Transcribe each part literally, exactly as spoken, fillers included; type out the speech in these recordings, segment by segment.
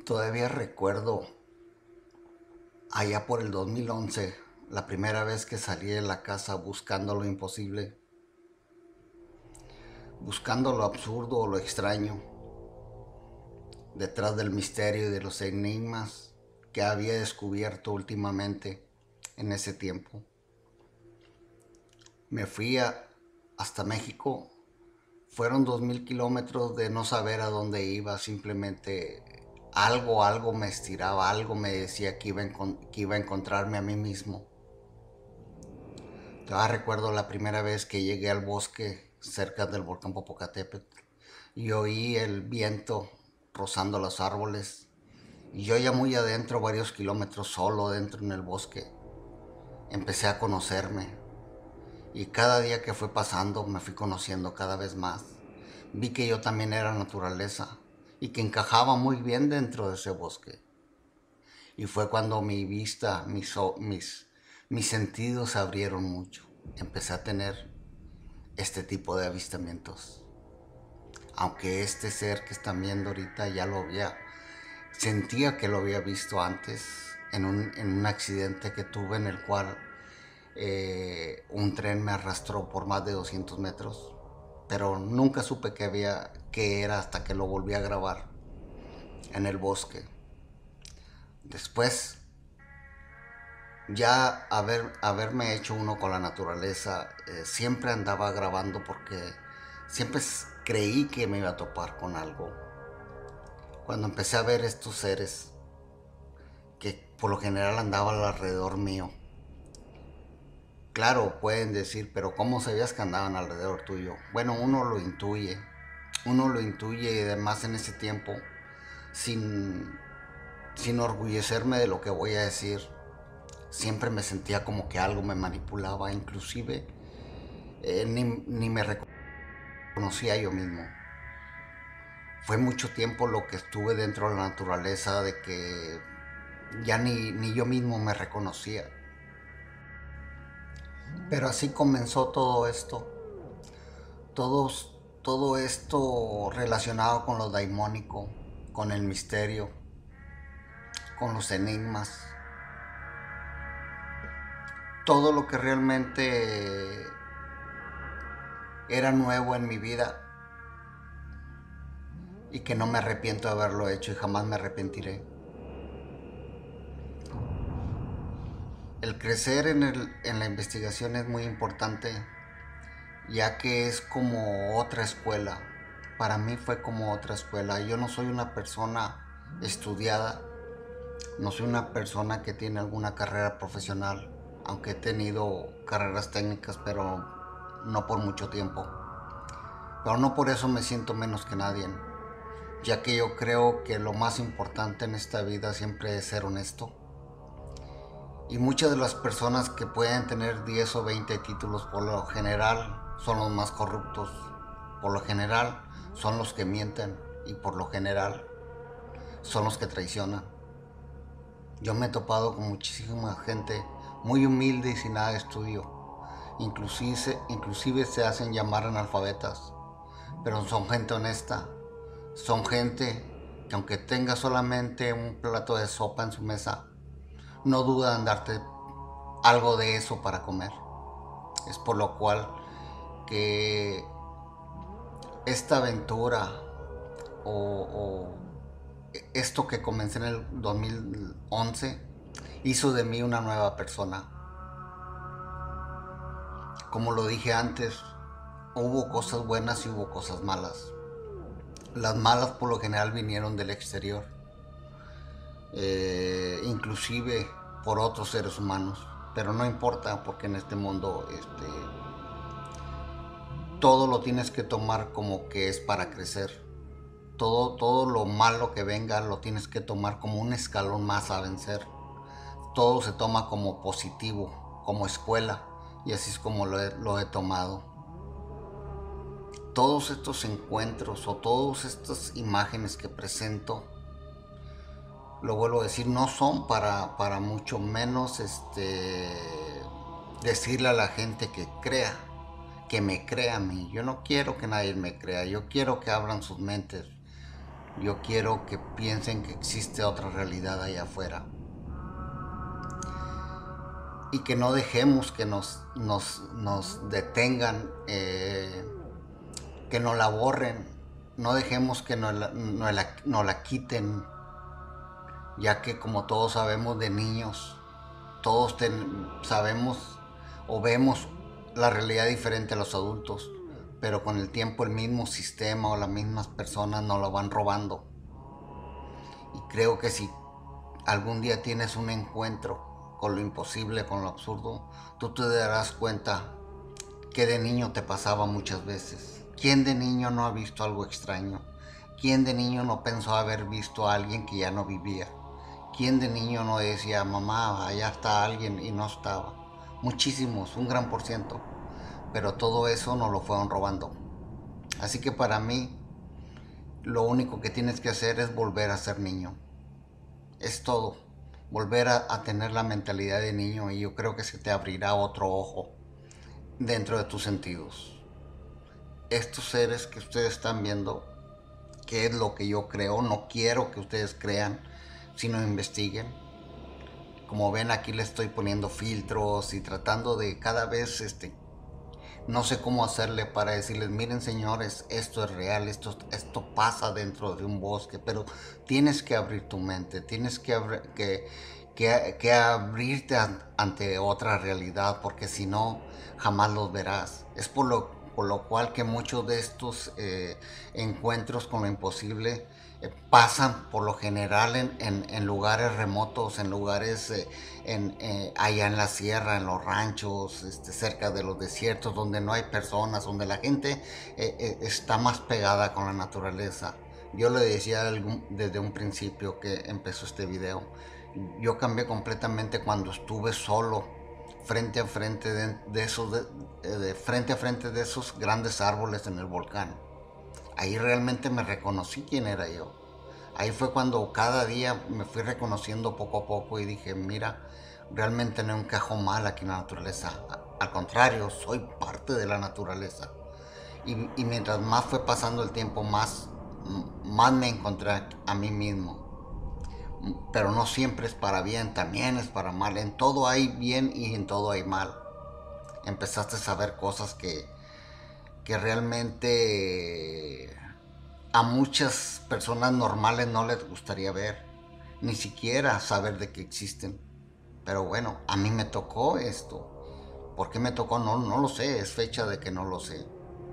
Todavía recuerdo allá por el dos mil once, la primera vez que salí de la casa buscando lo imposible, buscando lo absurdo o lo extraño, detrás del misterio y de los enigmas que había descubierto últimamente en ese tiempo. Me fui a- hasta México. Fueron dos mil kilómetros de no saber a dónde iba, simplemente algo, algo me estiraba, algo me decía que iba, a encon- que iba a encontrarme a mí mismo. Todavía recuerdo la primera vez que llegué al bosque cerca del volcán Popocatépetl y oí el viento rozando los árboles. Y yo ya muy adentro, varios kilómetros solo dentro en el bosque, empecé a conocerme. Y cada día que fue pasando me fui conociendo cada vez más. Vi que yo también era naturaleza y que encajaba muy bien dentro de ese bosque. Y fue cuando mi vista, mis, mis, mis sentidos se abrieron mucho. Empecé a tener este tipo de avistamientos. Aunque este ser que están viendo ahorita ya lo había, sentía que lo había visto antes en un, en un accidente que tuve en el cual eh, un tren me arrastró por más de doscientos metros, pero nunca supe que había, qué era hasta que lo volví a grabar en el bosque. Después, ya haber, haberme hecho uno con la naturaleza, eh, siempre andaba grabando porque siempre creí que me iba a topar con algo. Cuando empecé a ver estos seres que por lo general andaban alrededor mío, claro, pueden decir, pero ¿cómo sabías que andaban alrededor tuyo? Bueno, uno lo intuye, uno lo intuye y además en ese tiempo, sin, sin orgullecerme de lo que voy a decir, siempre me sentía como que algo me manipulaba, inclusive eh, ni, ni me reconocía yo mismo. Fue mucho tiempo lo que estuve dentro de la naturaleza de que ya ni, ni yo mismo me reconocía. Pero así comenzó todo esto. Todos, todo esto relacionado con lo daimónico, con el misterio, con los enigmas. Todo lo que realmente era nuevo en mi vida y que no me arrepiento de haberlo hecho y jamás me arrepentiré. El crecer en, el, en la investigación es muy importante, ya que es como otra escuela. Para mí fue como otra escuela. Yo no soy una persona estudiada, no soy una persona que tiene alguna carrera profesional, aunque he tenido carreras técnicas, pero no por mucho tiempo. Pero no por eso me siento menos que nadie, ya que yo creo que lo más importante en esta vida siempre es ser honesto. Y muchas de las personas que pueden tener diez o veinte títulos por lo general son los más corruptos. Por lo general son los que mienten y por lo general son los que traicionan. Yo me he topado con muchísima gente muy humilde y sin nada de estudio. Inclusive, inclusive se hacen llamar analfabetas, pero son gente honesta. Son gente que aunque tenga solamente un plato de sopa en su mesa, no duda en darte algo de eso para comer. Es por lo cual que esta aventura o, o esto que comencé en el dos mil once hizo de mí una nueva persona. Como lo dije antes, hubo cosas buenas y hubo cosas malas. Las malas por lo general vinieron del exterior, eh, inclusive por otros seres humanos, pero no importa porque en este mundo este, todo lo tienes que tomar como que es para crecer. Todo, todo lo malo que venga lo tienes que tomar como un escalón más a vencer. Todo se toma como positivo, como escuela, y así es como lo he, lo he tomado. Todos estos encuentros o todas estas imágenes que presento, lo vuelvo a decir, no son para, para mucho menos este, decirle a la gente que crea, que me crea a mí. Yo no quiero que nadie me crea, yo quiero que abran sus mentes. Yo quiero que piensen que existe otra realidad allá afuera. Y que no dejemos que nos, nos, nos detengan, eh, que nos la borren. No dejemos que nos la, nos la, nos la quiten, ya que como todos sabemos de niños, todos ten, sabemos o vemos la realidad diferente a los adultos, pero con el tiempo el mismo sistema o las mismas personas nos lo van robando. Y creo que si algún día tienes un encuentro con lo imposible, con lo absurdo, tú te darás cuenta que de niño te pasaba muchas veces. ¿Quién de niño no ha visto algo extraño? ¿Quién de niño no pensó haber visto a alguien que ya no vivía? ¿Quién de niño no decía, mamá, allá está alguien y no estaba? Muchísimos, un gran por ciento. Pero todo eso nos lo fueron robando. Así que para mí, lo único que tienes que hacer es volver a ser niño. Es todo. Volver a, a tener la mentalidad de niño, y yo creo que se te abrirá otro ojo dentro de tus sentidos. Estos seres que ustedes están viendo, que es lo que yo creo, no quiero que ustedes crean, sino investiguen. Como ven, aquí le estoy poniendo filtros y tratando de cada vez, este, no sé cómo hacerle para decirles, miren señores, esto es real, esto, esto pasa dentro de un bosque, pero tienes que abrir tu mente, tienes que, abrir, que, que, que abrirte ante otra realidad, porque si no, jamás los verás. Es por lo, por lo cual que muchos de estos eh, encuentros con lo imposible eh, pasan por lo general en, en, en lugares remotos, en lugares eh, en, eh, allá en la sierra, en los ranchos, este, cerca de los desiertos, donde no hay personas, donde la gente eh, eh, está más pegada con la naturaleza. Yo le decía algún, desde un principio que empezó este video, yo cambié completamente cuando estuve solo frente a frente de, de esos de, de frente a frente de esos grandes árboles en el volcán. Ahí realmente me reconocí quién era yo. Ahí fue cuando cada día me fui reconociendo poco a poco y dije, mira, realmente no encajo mal aquí en la naturaleza. Al contrario, soy parte de la naturaleza. Y, y mientras más fue pasando el tiempo, más, más me encontré a mí mismo. Pero no siempre es para bien, también es para mal. En todo hay bien y en todo hay mal. Empezaste a saber cosas que, que realmente a muchas personas normales no les gustaría ver, ni siquiera saber de que existen. Pero bueno, a mí me tocó esto. ¿Por qué me tocó? No, no lo sé, es fecha de que no lo sé.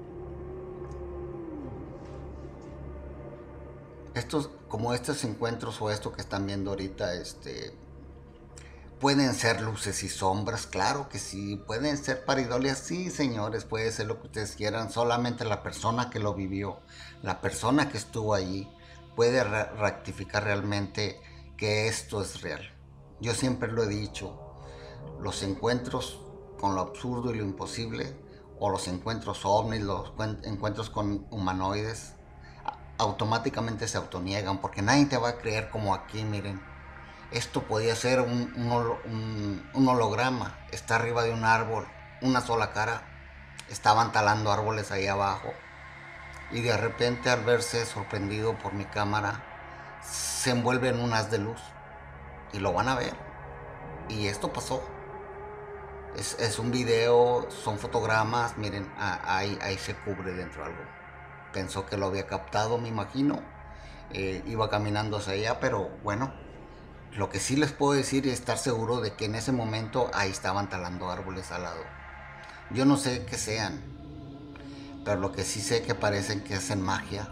Estos, como estos encuentros o esto que están viendo ahorita, este, pueden ser luces y sombras, claro que sí. Pueden ser paridolias, sí, señores, puede ser lo que ustedes quieran. Solamente la persona que lo vivió, la persona que estuvo allí, puede re rectificar realmente que esto es real. Yo siempre lo he dicho, los encuentros con lo absurdo y lo imposible, o los encuentros ovnis, los encuentros con humanoides, automáticamente se autoniegan, porque nadie te va a creer como aquí, miren. Esto podía ser un, un, un, un holograma. Está arriba de un árbol, una sola cara. Estaban talando árboles ahí abajo. Y de repente, al verse sorprendido por mi cámara, se envuelve en un haz de luz. Y lo van a ver. Y esto pasó. Es, es un video, son fotogramas. Miren, ahí, ahí se cubre dentro algo. Pensó que lo había captado, me imagino. Eh, iba caminando hacia allá, pero bueno. Lo que sí les puedo decir es estar seguro de que en ese momento ahí estaban talando árboles al lado. Yo no sé qué sean, pero lo que sí sé que parecen que hacen magia.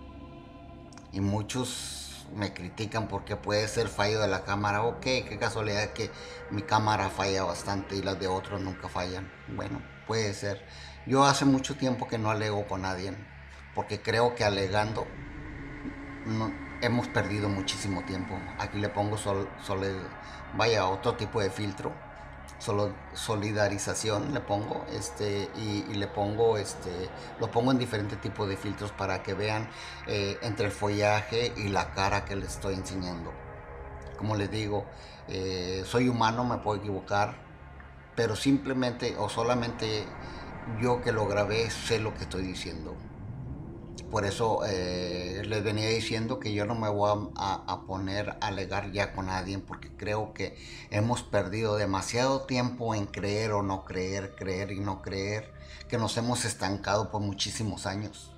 Y muchos me critican porque puede ser fallo de la cámara. Ok, qué casualidad que mi cámara falla bastante y las de otros nunca fallan. Bueno, puede ser. Yo hace mucho tiempo que no alego con nadie, porque creo que alegando no, hemos perdido muchísimo tiempo. Aquí le pongo sol, sol, vaya, otro tipo de filtro, solo solidarización le pongo, este, y, y le pongo, este, lo pongo en diferentes tipos de filtros para que vean eh, entre el follaje y la cara que les estoy enseñando. Como les digo, eh, soy humano, me puedo equivocar, pero simplemente o solamente yo que lo grabé sé lo que estoy diciendo. por eso eh, les venía diciendo que yo no me voy a, a, a poner a alegar ya con nadie, porque creo que hemos perdido demasiado tiempo en creer o no creer, creer y no creer, que nos hemos estancado por muchísimos años.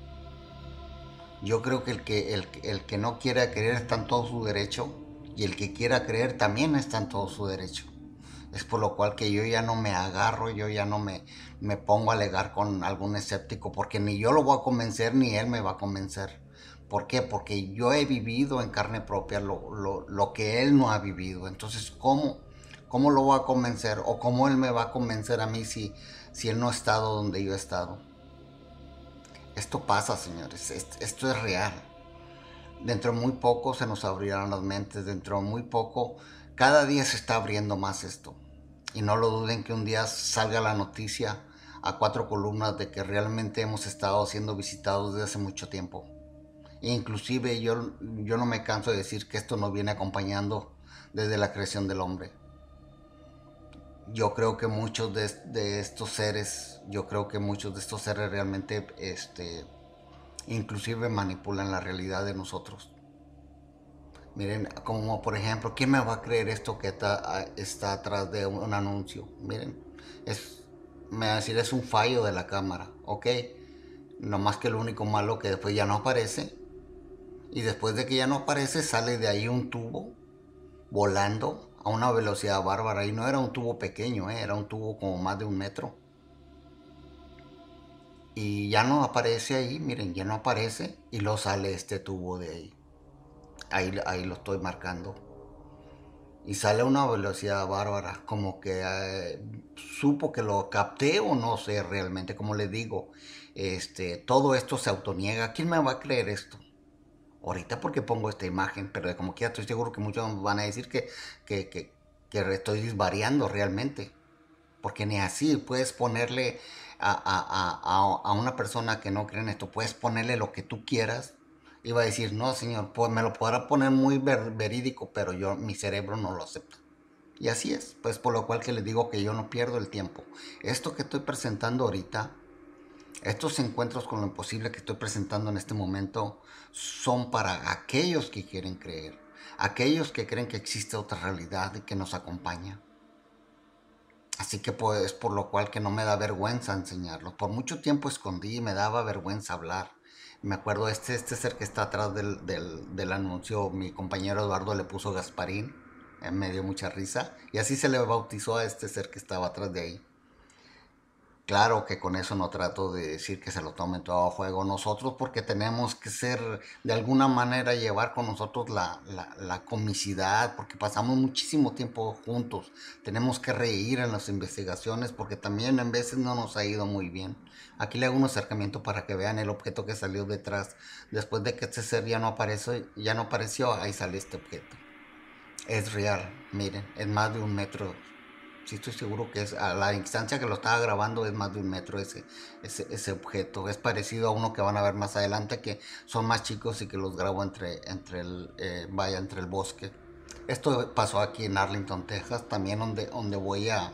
Yo creo que el que, el, el que no quiera creer está en todo su derecho, y el que quiera creer también está en todo su derecho. Es por lo cual que yo ya no me agarro, yo ya no me, me pongo a alegar con algún escéptico, porque ni yo lo voy a convencer ni él me va a convencer. ¿Por qué? Porque yo he vivido en carne propia lo, lo, lo que él no ha vivido. Entonces, ¿cómo, ¿cómo lo voy a convencer? ¿O cómo él me va a convencer a mí si, si él no ha estado donde yo he estado? Esto pasa, señores, esto es real. Dentro de muy poco se nos abrirán las mentes, dentro de muy poco, cada día se está abriendo más esto. Y no lo duden que un día salga la noticia a cuatro columnas de que realmente hemos estado siendo visitados desde hace mucho tiempo. E inclusive yo, yo no me canso de decir que esto nos viene acompañando desde la creación del hombre. Yo creo que muchos de, de estos seres, yo creo que muchos de estos seres realmente este, inclusive manipulan la realidad de nosotros. Miren, como por ejemplo, ¿quién me va a creer esto que está, está atrás de un, un anuncio? Miren, es, me va a decir, es un fallo de la cámara, ok. No más que lo único malo que después ya no aparece. Y después de que ya no aparece, sale de ahí un tubo volando a una velocidad bárbara. Y no era un tubo pequeño, ¿eh? Era un tubo como más de un metro. Y ya no aparece ahí, miren, ya no aparece. Y luego sale este tubo de ahí. Ahí, ahí lo estoy marcando. Y sale a una velocidad bárbara, como que eh, supo que lo capté o no sé realmente, como les digo, este, todo esto se autoniega. ¿Quién me va a creer esto? Ahorita porque pongo esta imagen, pero de como quiera estoy seguro que muchos van a decir que, que, que, que estoy disvariando realmente, porque ni así puedes ponerle a, a, a, a una persona que no cree en esto, puedes ponerle lo que tú quieras. Iba a decir, no señor, pues me lo podrá poner muy ver, verídico, pero yo, mi cerebro no lo acepta. Y así es, pues por lo cual que les digo que yo no pierdo el tiempo. Esto que estoy presentando ahorita, estos encuentros con lo imposible que estoy presentando en este momento, son para aquellos que quieren creer, aquellos que creen que existe otra realidad y que nos acompaña. Así que pues por lo cual que no me da vergüenza enseñarlo. Por mucho tiempo escondí y me daba vergüenza hablar. Me acuerdo este, este ser que está atrás del, del, del anuncio, mi compañero Eduardo le puso Gasparín, eh, me dio mucha risa. Y así se le bautizó a este ser que estaba atrás de ahí. Claro que con eso no trato de decir que se lo tomen todo a juego nosotros, porque tenemos que ser, de alguna manera, llevar con nosotros la, la, la comicidad, porque pasamos muchísimo tiempo juntos. Tenemos que reír en las investigaciones, porque también en veces no nos ha ido muy bien. Aquí le hago un acercamiento para que vean el objeto que salió detrás. Después de que este ser ya no apareció, ya no apareció, ahí sale este objeto. Es real, miren, es más de un metro. Sí, estoy seguro que es a la instancia que lo estaba grabando es más de un metro ese, ese, ese objeto. Es parecido a uno que van a ver más adelante, que son más chicos y que los grabo entre, entre el, eh, vaya, entre el bosque. Esto pasó aquí en Arlington, Texas, también donde, donde voy a,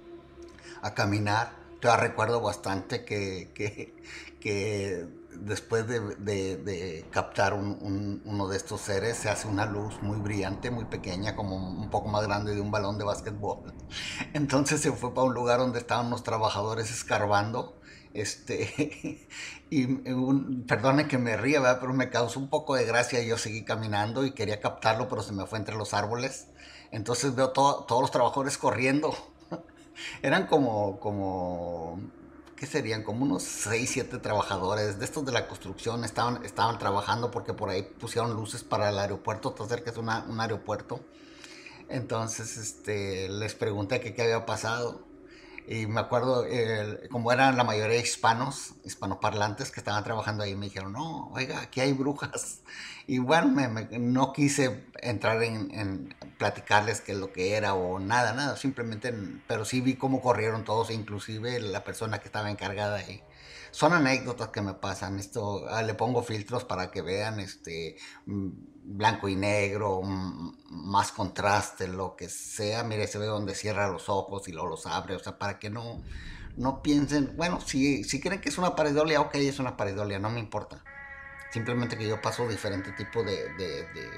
a caminar. Yo recuerdo bastante que, que, que después de, de, de captar un, un, uno de estos seres se hace una luz muy brillante, muy pequeña, como un poco más grande de un balón de básquetbol. Entonces se fue para un lugar donde estaban los trabajadores escarbando. Este, y un, perdone que me ría, ¿verdad? Pero me causó un poco de gracia. Yo seguí caminando y quería captarlo, pero se me fue entre los árboles. Entonces veo to, todos los trabajadores corriendo. Eran como, como, ¿qué serían? Como unos seis siete trabajadores de estos de la construcción. Estaban, estaban trabajando porque por ahí pusieron luces para el aeropuerto. Está cerca, es una, un aeropuerto. Entonces, este, les pregunté que qué había pasado. Y me acuerdo, eh, como eran la mayoría hispanos, hispanoparlantes que estaban trabajando ahí, me dijeron, no, oiga, aquí hay brujas. Y bueno, me, me, no quise entrar en, en, platicarles qué es lo que era o nada, nada, simplemente, pero sí vi cómo corrieron todos, inclusive la persona que estaba encargada ahí. Son anécdotas que me pasan, esto, ah, le pongo filtros para que vean, este, blanco y negro, más contraste, lo que sea. Mire, se ve donde cierra los ojos y luego los abre, o sea, para que no, no piensen, bueno, si, si creen que es una pareidolia, ok, es una pareidolia, no me importa. Simplemente que yo paso diferente tipo de, de, de,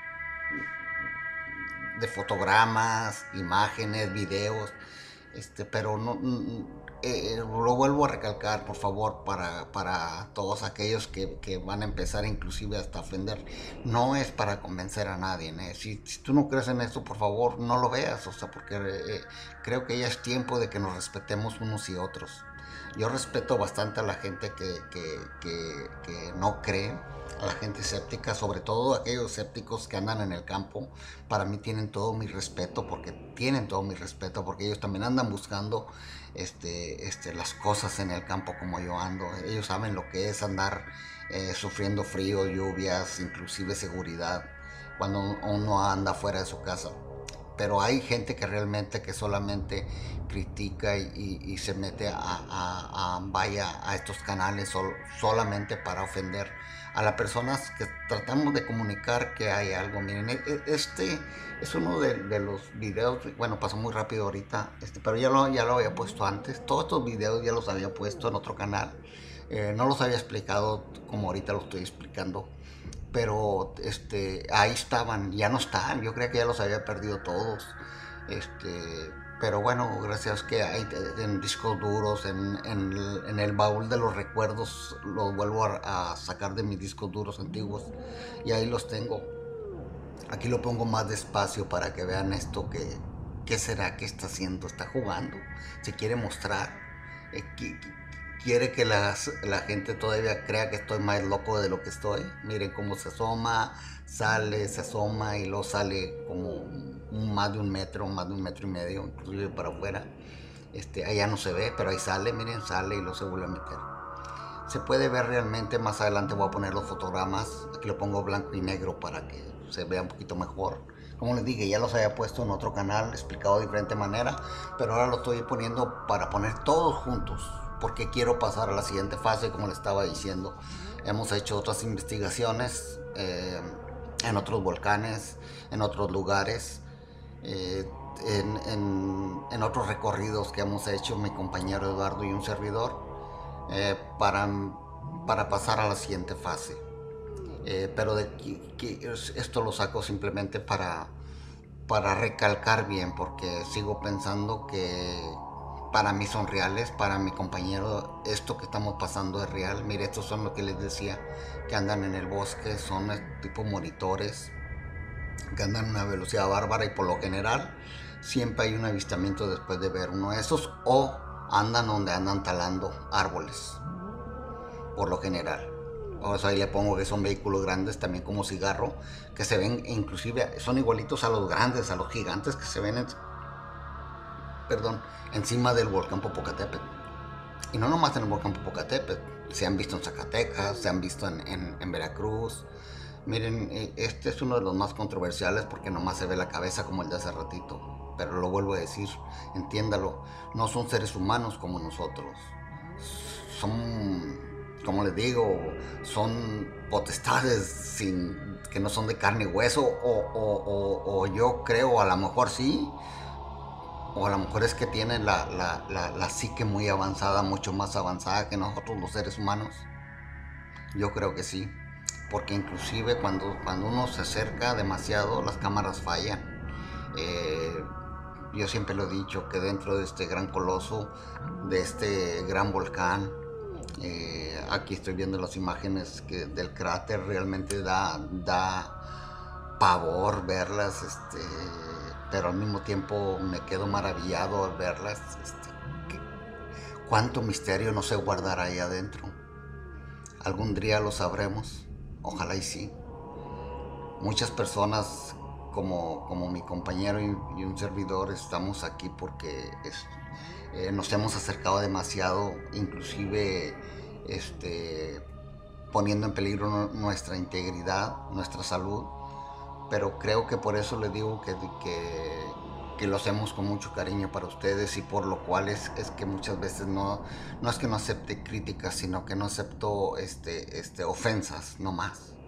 de fotogramas, imágenes, videos, este, pero no, eh, lo vuelvo a recalcar, por favor, para, para todos aquellos que, que, van a empezar inclusive hasta a ofender. No es para convencer a nadie, ¿eh? si, si, tú no crees en esto, por favor, no lo veas, o sea, porque eh, creo que ya es tiempo de que nos respetemos unos y otros. Yo respeto bastante a la gente que, que, que, que no cree, a la gente escéptica, sobre todo aquellos escépticos que andan en el campo. Para mí tienen todo mi respeto, porque tienen todo mi respeto, porque ellos también andan buscando este, este, las cosas en el campo como yo ando. Ellos saben lo que es andar eh, sufriendo frío, lluvias, inclusive seguridad, cuando uno anda fuera de su casa. Pero hay gente que realmente que solamente critica y, y, y se mete a, a, a, vaya a estos canales sol, solamente para ofender a las personas que tratamos de comunicar que hay algo. Miren, este es uno de, de los videos, bueno, pasó muy rápido ahorita, este, pero ya lo, ya lo había puesto antes. Todos estos videos ya los había puesto en otro canal. Eh, no los había explicado como ahorita lo estoy explicando, pero este, ahí estaban, ya no están. Yo creía que ya los había perdido todos. Este, pero bueno, gracias que hay en discos duros, en, en, en el baúl de los recuerdos, los vuelvo a, a sacar de mis discos duros antiguos y ahí los tengo. Aquí lo pongo más despacio para que vean esto que, ¿qué será que está haciendo? Está jugando, se quiere mostrar, eh, quiere que la, la gente todavía crea que estoy más loco de lo que estoy. Miren cómo se asoma, sale, se asoma y luego sale como un, más de un metro, más de un metro y medio, inclusive para afuera. Este, allá no se ve, pero ahí sale, miren, sale y luego se vuelve a meter. Se puede ver realmente, más adelante voy a poner los fotogramas, aquí lo pongo blanco y negro para que se vea un poquito mejor. Como les dije, ya los había puesto en otro canal, explicado de diferente manera, pero ahora lo estoy poniendo para poner todos juntos, porque quiero pasar a la siguiente fase, como les estaba diciendo. Hemos hecho otras investigaciones eh, en otros volcanes, en otros lugares, eh, en, en, en otros recorridos que hemos hecho mi compañero Eduardo y un servidor. Eh, para, para pasar a la siguiente fase. Eh, pero de, que, que esto lo saco simplemente para, para recalcar bien, porque sigo pensando que para mí son reales, para mi compañero esto que estamos pasando es real. Mire, estos son lo que les decía, que andan en el bosque, son tipo monitores, que andan a una velocidad bárbara y por lo general siempre hay un avistamiento después de ver uno de esos, o andan donde andan talando árboles, por lo general. O sea, ahí le pongo que son vehículos grandes, también como cigarro, que se ven, inclusive son igualitos a los grandes, a los gigantes que se ven en, perdón, encima del volcán Popocatépetl. Y no nomás en el volcán Popocatépetl, se han visto en Zacatecas, se han visto en, en, en Veracruz. Miren, este es uno de los más controversiales porque nomás se ve la cabeza como el de hace ratito. Pero lo vuelvo a decir, entiéndalo, no son seres humanos como nosotros. Son, como les digo, son potestades sin, que no son de carne y hueso, o, o, o, o yo creo, a lo mejor sí, o a lo mejor es que tienen la, la, la, la psique muy avanzada, mucho más avanzada que nosotros los seres humanos. Yo creo que sí, porque inclusive cuando, cuando uno se acerca demasiado, las cámaras fallan. Eh, yo siempre lo he dicho, que dentro de este gran coloso, de este gran volcán, eh, aquí estoy viendo las imágenes que, del cráter, realmente da, da pavor verlas, este, pero al mismo tiempo me quedo maravillado al verlas. Este, que, cuánto misterio no se guardará ahí adentro. Algún día lo sabremos, ojalá y sí. Muchas personas como, como mi compañero y, y un servidor estamos aquí porque es, eh, nos hemos acercado demasiado, inclusive este, poniendo en peligro nuestra integridad, nuestra salud, pero creo que por eso les digo que, que, que lo hacemos con mucho cariño para ustedes, y por lo cual es, es que muchas veces no, no es que no acepte críticas, sino que no acepto este, este, ofensas, no más.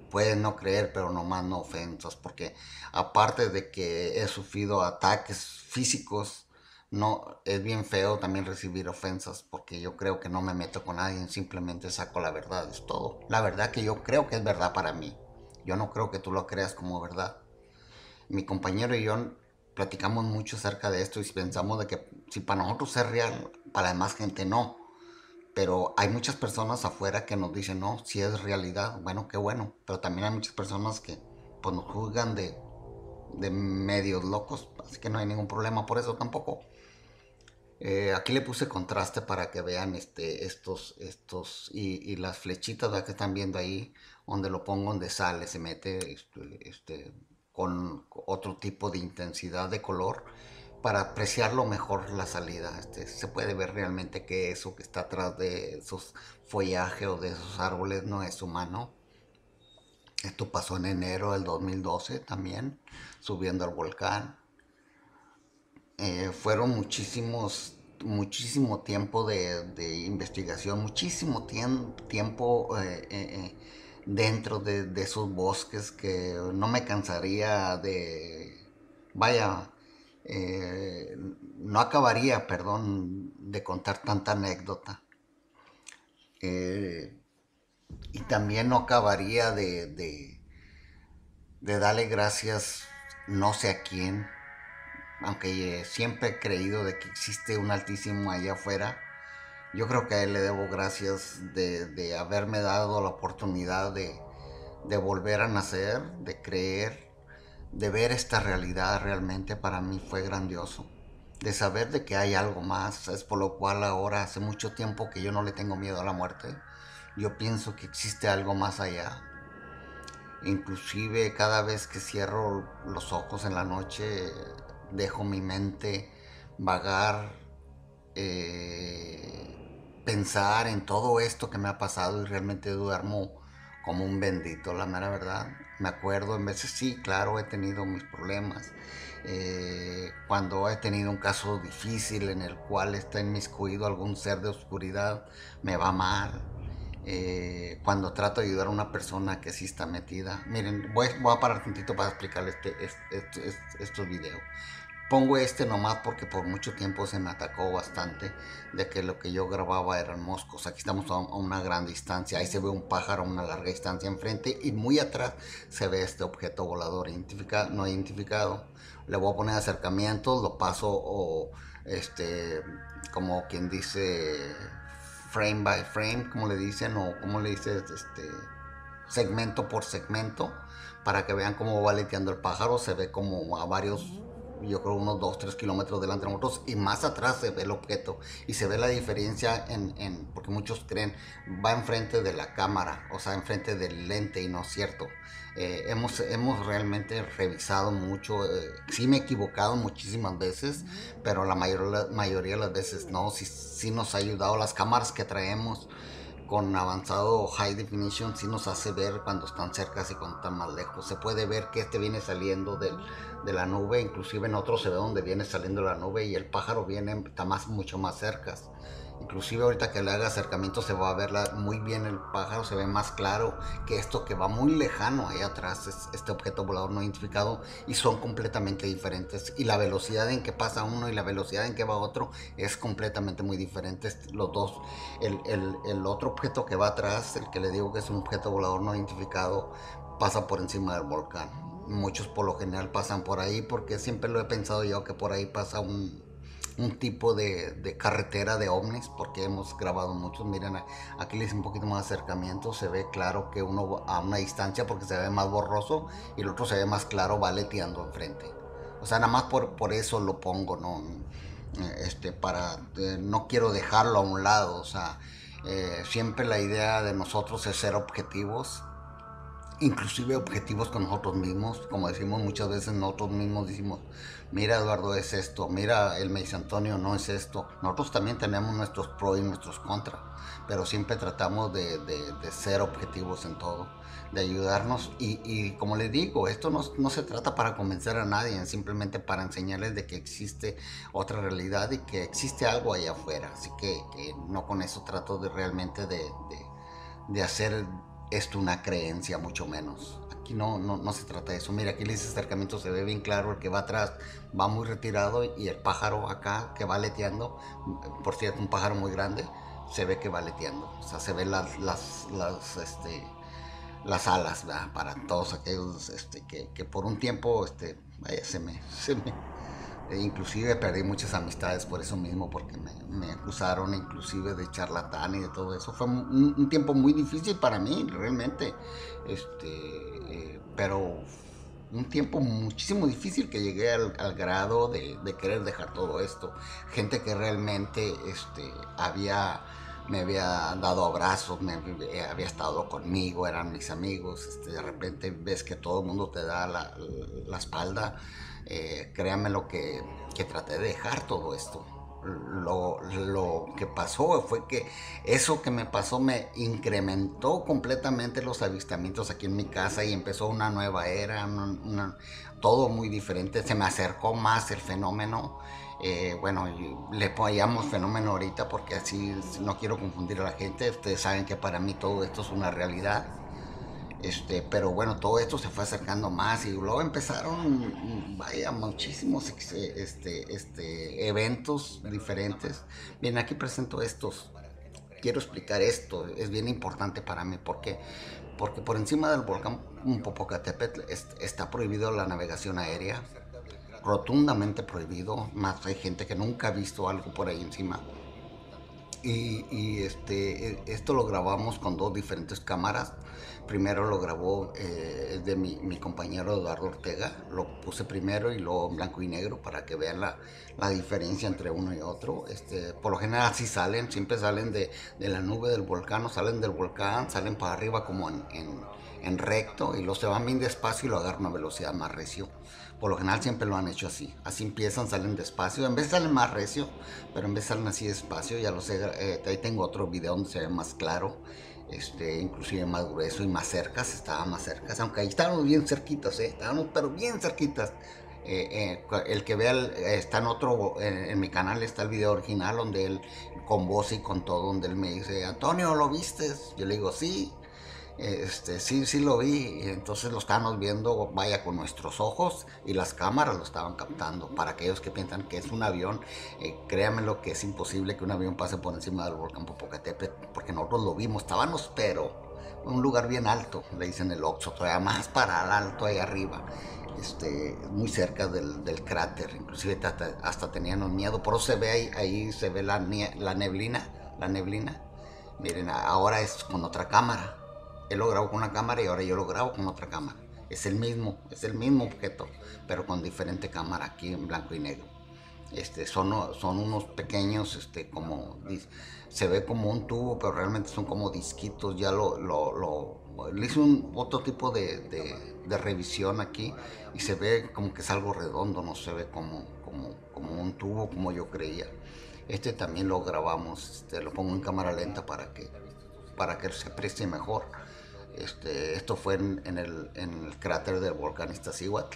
puedes no creer, pero nomás no ofensas, porque aparte de que he sufrido ataques físicos, no, es bien feo también recibir ofensas, porque yo creo que no me meto con nadie, simplemente saco la verdad, es todo. La verdad que yo creo que es verdad para mí. Yo no creo que tú lo creas como verdad. Mi compañero y yo platicamos mucho acerca de esto y pensamos de que si para nosotros es real, para la demás gente no. Pero hay muchas personas afuera que nos dicen, no, si es realidad, bueno, qué bueno. Pero también hay muchas personas que pues nos juzgan de, de medios locos, así que no hay ningún problema por eso tampoco. Eh, aquí le puse contraste para que vean este, estos, estos y, y las flechitas, ¿verdad? Que están viendo ahí, donde lo pongo, donde sale, se mete este, este, con otro tipo de intensidad de color para apreciarlo mejor la salida. Este, se puede ver realmente que eso que está atrás de esos follaje o de esos árboles no es humano. Esto pasó en enero del dos mil doce también, subiendo al volcán. Eh, fueron muchísimos, muchísimo tiempo de, de investigación, muchísimo tiem- tiempo eh, eh, eh, dentro de, de esos bosques que no me cansaría de, vaya, eh, no acabaría, perdón, de contar tanta anécdota. Eh, y también no acabaría de, de, de darle gracias no sé a quién, aunque eh, siempre he creído de que existe un altísimo allá afuera. Yo creo que a él le debo gracias de, de haberme dado la oportunidad de, de volver a nacer, de creer, de ver esta realidad realmente para mí fue grandioso. De saber de que hay algo más, es por lo cual ahora hace mucho tiempo que yo no le tengo miedo a la muerte. Yo pienso que existe algo más allá. Inclusive cada vez que cierro los ojos en la noche, dejo mi mente vagar, eh, pensar en todo esto que me ha pasado y realmente duermo como un bendito, la mera verdad. Me acuerdo en veces, sí, claro, he tenido mis problemas. Eh, cuando he tenido un caso difícil en el cual está inmiscuido algún ser de oscuridad, me va mal. Eh, cuando trato de ayudar a una persona que sí está metida. Miren, voy, voy a parar tantito para explicarles este, este, este, este, estos videos. Pongo este nomás porque por mucho tiempo se me atacó bastante de que lo que yo grababa eran moscos. Aquí estamos a una gran distancia. Ahí se ve un pájaro a una larga distancia enfrente y muy atrás se ve este objeto volador identificado, no identificado. Le voy a poner acercamientos, lo paso o este, como quien dice frame by frame, como le dicen, o como le dices, este, segmento por segmento, para que vean cómo va aleteando el pájaro. Se ve como a varios, yo creo unos dos tres kilómetros delante de nosotros, y más atrás se ve el objeto y se ve la diferencia en, en porque muchos creen va enfrente de la cámara, o sea, enfrente del lente, y no es cierto. Eh, hemos, hemos realmente revisado mucho, eh, sí me he equivocado muchísimas veces, pero la, mayor, la mayoría de las veces no, sí, sí nos ha ayudado las cámaras que traemos con avanzado high definition, sí nos hace ver cuando están cerca y cuando están más lejos. Se puede ver que este viene saliendo del, de la nube, inclusive en otro se ve donde viene saliendo la nube y el pájaro viene, está más, mucho más cerca. Inclusive ahorita que le haga acercamiento se va a ver la, muy bien el pájaro, se ve más claro que esto que va muy lejano ahí atrás, es este objeto volador no identificado, y son completamente diferentes. Y la velocidad en que pasa uno y la velocidad en que va otro es completamente muy diferente. Los dos, el, el, el otro objeto que va atrás, el que le digo que es un objeto volador no identificado, pasa por encima del volcán. Muchos por lo general pasan por ahí porque siempre lo he pensado yo que por ahí pasa un, un tipo de, de carretera de ovnis, porque hemos grabado muchos. Miren, aquí les hice un poquito más de acercamiento, se ve claro que uno a una distancia porque se ve más borroso y el otro se ve más claro, va aleteando enfrente. O sea, nada más por, por eso lo pongo, ¿no? Este, para, eh, no quiero dejarlo a un lado, o sea, eh, siempre la idea de nosotros es ser objetivos, inclusive objetivos con nosotros mismos. Como decimos muchas veces, nosotros mismos decimos, mira Eduardo es esto, mira él me dice Antonio no es esto. Nosotros también tenemos nuestros pros y nuestros contras, pero siempre tratamos de, de, de ser objetivos en todo, de ayudarnos. Y, y como les digo, esto no, no se trata para convencer a nadie, simplemente para enseñarles de que existe otra realidad y que existe algo allá afuera. Así que, que no con eso trato de realmente de, de, de hacer esto una creencia, mucho menos. Aquí no, no, no se trata de eso. Mira, aquí ese acercamiento se ve bien claro, el que va atrás va muy retirado y el pájaro acá que va aleteando, por cierto, un pájaro muy grande, se ve que va aleteando. O sea, se ven las, las, las, este, las alas, ¿verdad? Para todos aquellos este, que, que por un tiempo, este, vaya, se me, se me, e inclusive perdí muchas amistades por eso mismo, porque me, me acusaron inclusive de charlatán y de todo eso. Fue un, un tiempo muy difícil para mí, realmente. Este, eh, pero un tiempo muchísimo difícil que llegué al, al grado de, de, querer dejar todo esto. Gente que realmente este, había, me había dado abrazos, me había estado conmigo, eran mis amigos. Este, de repente ves que todo el mundo te da la, la espalda. Eh, créanme lo que, que traté de dejar todo esto. Lo, lo, que pasó fue que eso que me pasó me incrementó completamente los avistamientos aquí en mi casa y empezó una nueva era, una, una, todo muy diferente. Se me acercó más el fenómeno. Eh, bueno, le llamamos fenómeno ahorita porque así no quiero confundir a la gente. Ustedes saben que para mí todo esto es una realidad. Este, pero bueno, todo esto se fue acercando más y luego empezaron, vaya, muchísimos este, este, eventos diferentes. Bien, aquí presento estos. Quiero explicar esto, es bien importante para mí. ¿Por qué? Porque por encima del volcán Popocatépetl está prohibido la navegación aérea, rotundamente prohibido. Más hay gente que nunca ha visto algo por ahí encima. Y, y este, esto lo grabamos con dos diferentes cámaras. Primero lo grabó eh, de mi, mi compañero Eduardo Ortega, lo puse primero y luego en blanco y negro para que vean la, la diferencia entre uno y otro. Este, por lo general así salen, siempre salen de, de la nube del volcán, o salen del volcán, salen para arriba como en, en, en recto y luego se van bien despacio y lo agarran a una velocidad más recio. Por lo general siempre lo han hecho así. Así empiezan, salen despacio. En vez salen más recio, pero en vez salen así despacio. Ya lo sé, eh, ahí tengo otro video donde se ve más claro. Este, inclusive más grueso y más cerca. Estaba más cerca. Aunque ahí estábamos bien cerquitas, ¿eh? Estábamos pero bien cerquitas. Eh, eh, el que vea, el, está en otro, en, en mi canal está el video original donde él, con voz y con todo, donde él me dice, Antonio, ¿lo viste? Yo le digo, sí. Este, sí, sí lo vi, y entonces lo estábamos viendo, vaya, con nuestros ojos y las cámaras lo estaban captando. Para aquellos que piensan que es un avión, eh, créanme lo que es imposible que un avión pase por encima del volcán Popocatépetl, porque nosotros lo vimos, estábamos, pero en un lugar bien alto, le dicen el Oxxo, todavía más para el alto ahí arriba. Este, muy cerca del, del cráter, inclusive hasta, hasta teníamos miedo, por eso se ve ahí, ahí se ve la, la neblina, la neblina. Miren, ahora es con otra cámara. Él lo grabó con una cámara y ahora yo lo grabo con otra cámara. Es el mismo, es el mismo objeto, pero con diferente cámara aquí en blanco y negro. Este, son, son unos pequeños, este, como, se ve como un tubo, pero realmente son como disquitos. Ya lo, lo, lo le hice un otro tipo de, de, de revisión aquí y se ve como que es algo redondo, no se ve como, como, como un tubo como yo creía. Este también lo grabamos, este, lo pongo en cámara lenta para que, para que se aprecie mejor. Este, esto fue en, en, el, en el cráter del volcán Iztaccíhuatl.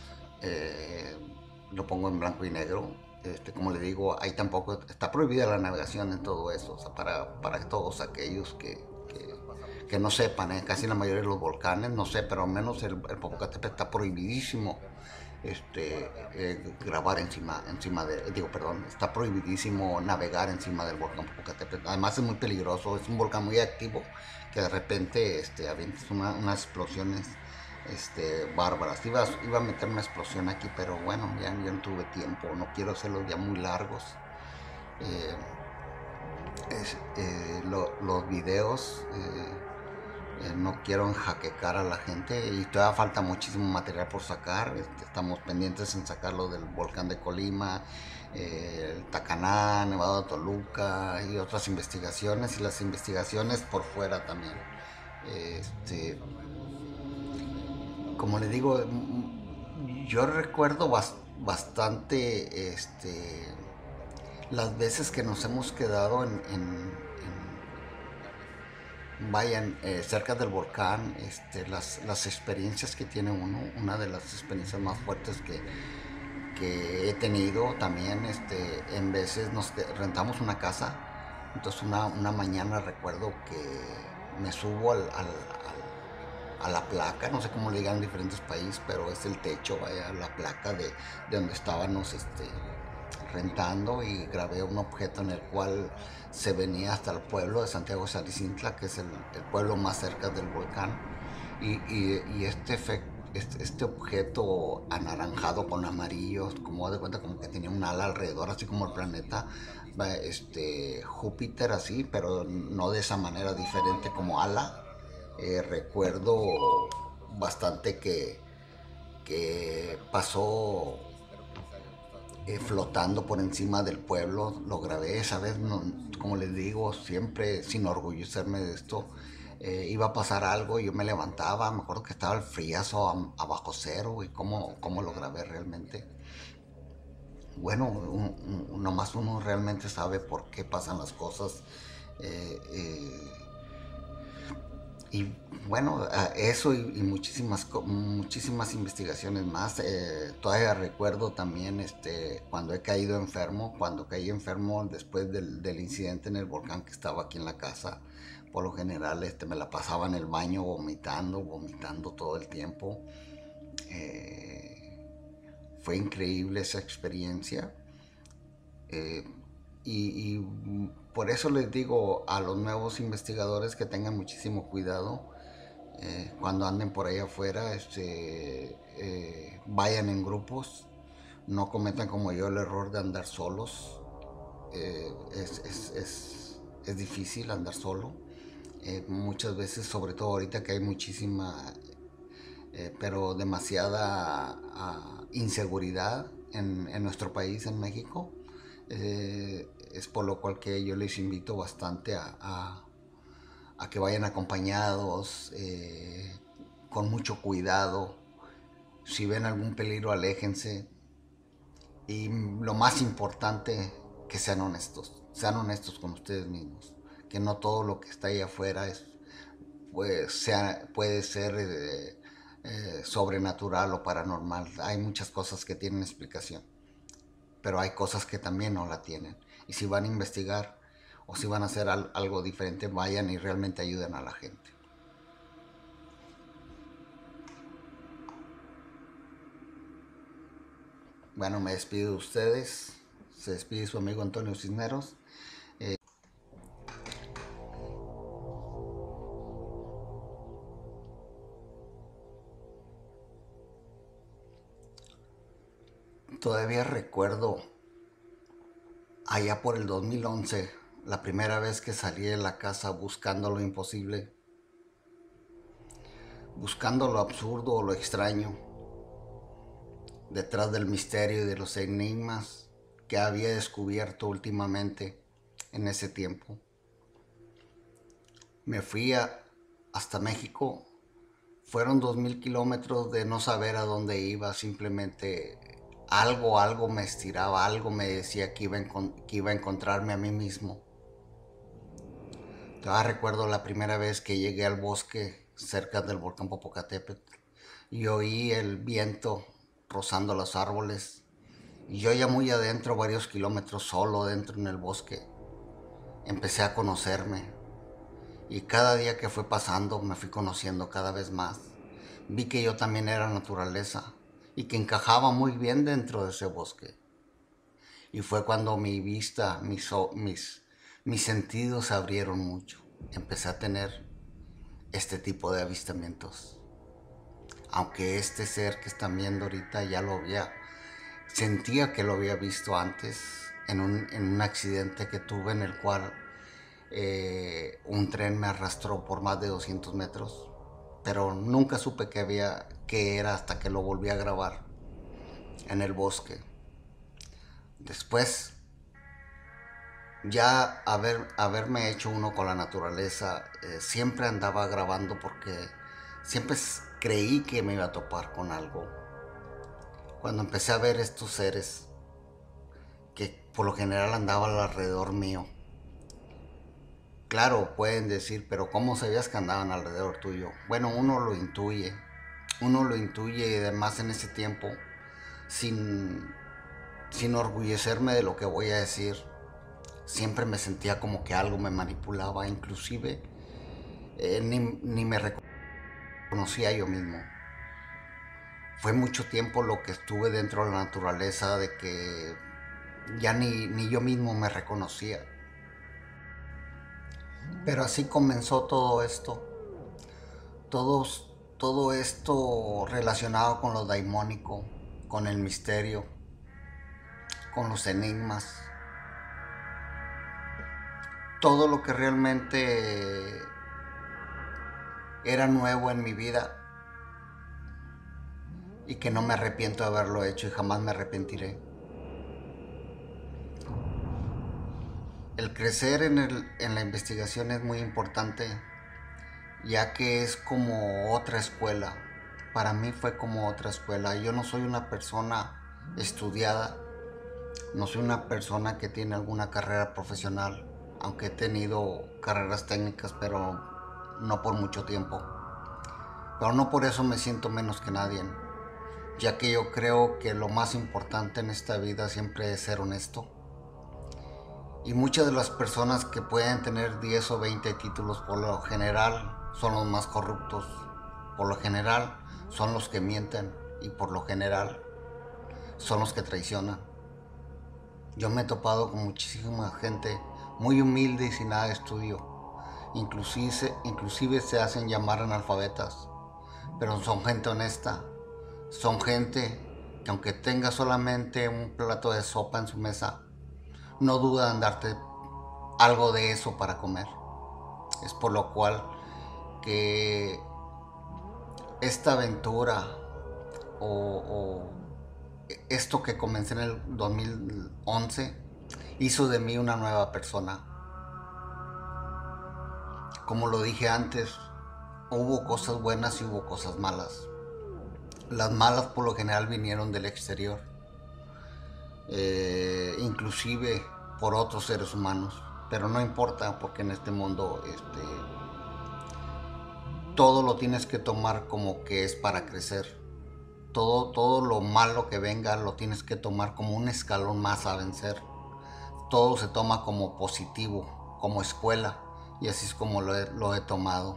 Eh, lo pongo en blanco y negro. Este, como le digo, ahí tampoco está prohibida la navegación en todo eso. O sea, para, para todos aquellos que, que, que no sepan, ¿eh? Casi la mayoría de los volcanes, no sé, pero al menos el, el Popocatépetl está prohibidísimo. Este, eh, grabar encima, encima de, digo, perdón, está prohibidísimo navegar encima del volcán Popocatépetl. Además es muy peligroso, es un volcán muy activo que de repente, este, avientas una, unas explosiones, este, bárbaras. Iba, iba a meter una explosión aquí, pero bueno, ya, ya no tuve tiempo, no quiero hacerlos ya muy largos. Eh, es, eh, lo, los videos. Eh, Eh, no quiero enjaquecar a la gente y todavía falta muchísimo material por sacar. Este, estamos pendientes en sacarlo del volcán de Colima, eh, el Tacaná, Nevado de Toluca y otras investigaciones, y las investigaciones por fuera también. Este, como le digo, yo recuerdo bas bastante este, las veces que nos hemos quedado en, en vayan eh, cerca del volcán, este, las, las experiencias que tiene uno. Una de las experiencias más fuertes que, que he tenido también, este, en veces nos rentamos una casa. Entonces una, una mañana recuerdo que me subo al, al, al, a la placa, no sé cómo le digan en diferentes países, pero es el techo, vaya, la placa de, de donde estábamos este, rentando, y grabé un objeto en el cual se venía hasta el pueblo de Santiago Xalicintla, que es el, el pueblo más cerca del volcán, y, y, y este efecto, este, este, objeto anaranjado con amarillos, como de cuenta como que tenía un ala alrededor, así como el planeta este, Júpiter, así, pero no de esa manera, diferente como ala. Eh, recuerdo bastante que, que pasó eh, flotando por encima del pueblo. Lo grabé esa vez, no, como les digo, siempre sin orgullecerme de esto. Eh, iba a pasar algo y yo me levantaba, me acuerdo que estaba el friazo a, a bajo cero, y cómo, cómo lo grabé realmente. Bueno, un, un, nomás uno realmente sabe por qué pasan las cosas. Eh, eh, y bueno, eso y, y muchísimas, muchísimas investigaciones más. Eh, todavía recuerdo también este, cuando he caído enfermo, cuando caí enfermo después del, del incidente en el volcán, que estaba aquí en la casa. Por lo general este, me la pasaba en el baño vomitando, vomitando todo el tiempo. Eh, fue increíble esa experiencia. Eh, y, y por eso les digo a los nuevos investigadores que tengan muchísimo cuidado eh, cuando anden por ahí afuera, este, eh, vayan en grupos, no cometan como yo el error de andar solos. Eh, es, es, es, es, difícil andar solo. Eh, muchas veces, sobre todo ahorita que hay muchísima, eh, pero demasiada uh, inseguridad en, en, nuestro país, en México. Eh, es por lo cual que yo les invito bastante a, a, a que vayan acompañados, eh, con mucho cuidado. Si ven algún peligro, aléjense. Y lo más importante, que sean honestos. Sean honestos con ustedes mismos. Que no todo lo que está ahí afuera es, pues, sea, puede ser eh, eh, sobrenatural o paranormal. Hay muchas cosas que tienen explicación, pero hay cosas que también no la tienen. Y si van a investigar o si van a hacer al, algo diferente, vayan y realmente ayuden a la gente. Bueno, me despido de ustedes. Se despide su amigo Antonio Cisneros. Eh, todavía recuerdo allá por el dos mil once, la primera vez que salí de la casa buscando lo imposible, buscando lo absurdo o lo extraño, detrás del misterio y de los enigmas que había descubierto últimamente en ese tiempo. Me fui a, hasta México. Fueron dos mil kilómetros de no saber a dónde iba, simplemente algo, algo me estiraba, algo me decía que iba, que iba a encontrarme a mí mismo. Todavía recuerdo la primera vez que llegué al bosque cerca del volcán Popocatépetl y oí el viento rozando los árboles. Y yo ya muy adentro, varios kilómetros solo dentro en el bosque, empecé a conocerme. Y cada día que fue pasando me fui conociendo cada vez más. Vi que yo también era naturaleza y que encajaba muy bien dentro de ese bosque. Y fue cuando mi vista, mis, mis, mis sentidos se abrieron mucho. Empecé a tener este tipo de avistamientos. Aunque este ser que están viendo ahorita ya lo había, sentía que lo había visto antes en un, en un accidente que tuve en el cual eh, un tren me arrastró por más de doscientos metros, pero nunca supe que había, qué era hasta que lo volví a grabar en el bosque. Después, ya haber, haberme hecho uno con la naturaleza, eh, siempre andaba grabando porque siempre creí que me iba a topar con algo. Cuando empecé a ver estos seres que por lo general andaban alrededor mío, claro, pueden decir, pero ¿cómo sabías que andaban alrededor tuyo? Bueno, uno lo intuye, uno lo intuye, y además en ese tiempo, sin, sin orgullecerme de lo que voy a decir, siempre me sentía como que algo me manipulaba. Inclusive eh, ni, ni me reconocía yo mismo. Fue mucho tiempo lo que estuve dentro de la naturaleza, de que ya ni, ni yo mismo me reconocía. Pero así comenzó todo esto. Todos, todo esto relacionado con lo daimónico, con el misterio, con los enigmas. Todo lo que realmente era nuevo en mi vida y que no me arrepiento de haberlo hecho y jamás me arrepentiré. El crecer en, el, en la investigación es muy importante, ya que es como otra escuela. Para mí fue como otra escuela. Yo no soy una persona estudiada, no soy una persona que tiene alguna carrera profesional, aunque he tenido carreras técnicas, pero no por mucho tiempo. Pero no por eso me siento menos que nadie, ya que yo creo que lo más importante en esta vida siempre es ser honesto. Y muchas de las personas que pueden tener diez o veinte títulos, por lo general son los más corruptos, por lo general son los que mienten y por lo general son los que traicionan. Yo me he topado con muchísima gente muy humilde y sin nada de estudio. Inclusive, inclusive se hacen llamar analfabetas, pero son gente honesta. Son gente que aunque tenga solamente un plato de sopa en su mesa, no duda en darte algo de eso para comer. Es por lo cual que esta aventura o, o esto que comencé en el dos mil once hizo de mí una nueva persona. Como lo dije antes, hubo cosas buenas y hubo cosas malas. Las malas por lo general vinieron del exterior, eh, inclusive por otros seres humanos, pero no importa, porque en este mundo este, todo lo tienes que tomar como que es para crecer. Todo, todo lo malo que venga lo tienes que tomar como un escalón más a vencer. Todo se toma como positivo, como escuela, y así es como lo he, lo he tomado.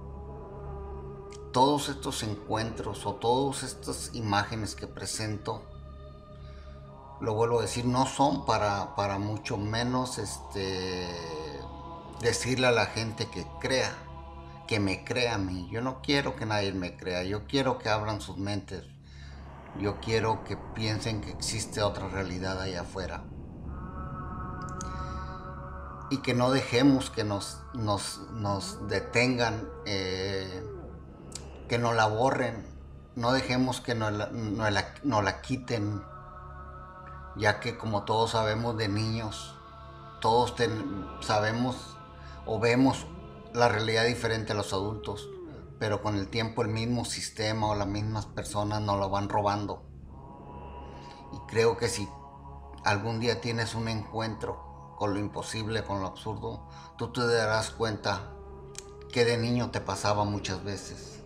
Todos estos encuentros o todas estas imágenes que presento, lo vuelvo a decir, no son para, para mucho menos este, decirle a la gente que crea, que me crea a mí. Yo no quiero que nadie me crea, yo quiero que abran sus mentes. Yo quiero que piensen que existe otra realidad allá afuera. Y que no dejemos que nos, nos, nos detengan, eh, que nos la borren. No dejemos que nos la, nos la, nos la quiten. Ya que como todos sabemos de niños, todos ten, sabemos o vemos la realidad diferente a los adultos. Pero con el tiempo el mismo sistema o las mismas personas nos lo van robando. Y creo que si algún día tienes un encuentro con lo imposible, con lo absurdo, tú te darás cuenta que de niño te pasaba muchas veces.